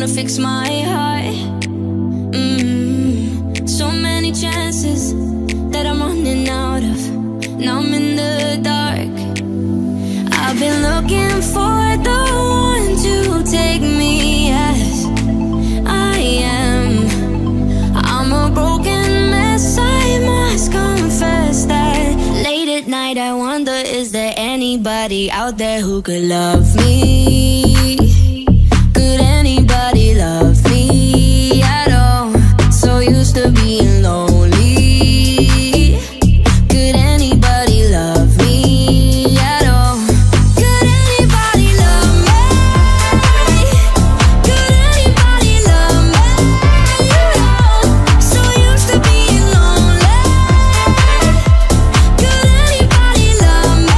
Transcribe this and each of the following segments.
wanna fix my heart. So many chances that I'm running out of. Now I'm in the dark. I've been looking for the one to take me as I am. I'm a broken mess, I must confess that. Late at night I wonder, is there anybody out there who could love me? Could anybody love me at all? So used to being lonely. Could anybody love me at all? Could anybody love me? Could anybody love me? You know, so used to being lonely. Could anybody love me?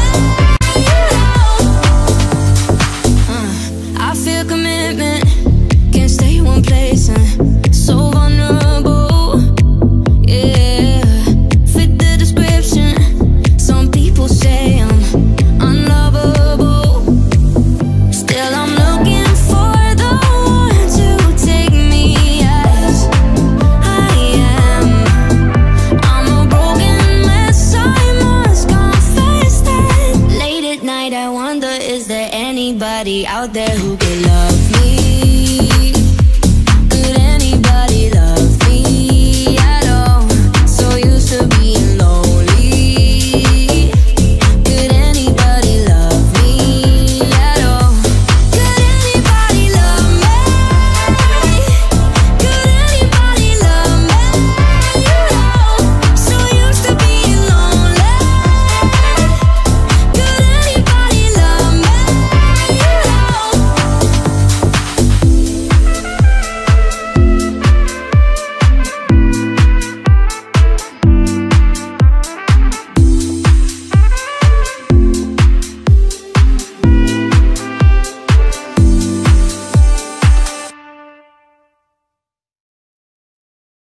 You know, I feel commitment, can't stay one place, so vulnerable. Yeah, fit the description. Some people say I'm unlovable. Still I'm looking for the one to take me as I am. I'm a broken mess, I must confess that. Late at night I wonder, is there anybody out there who could love